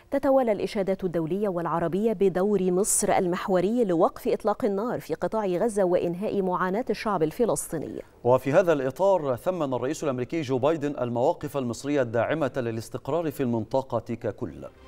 تتوالى الإشادات الدولية والعربية بدور مصر المحوري لوقف إطلاق النار في قطاع غزة وإنهاء معاناة الشعب الفلسطيني. وفي هذا الإطار ثمن الرئيس الأمريكي جو بايدن المواقف المصرية الداعمة للاستقرار في المنطقة ككل.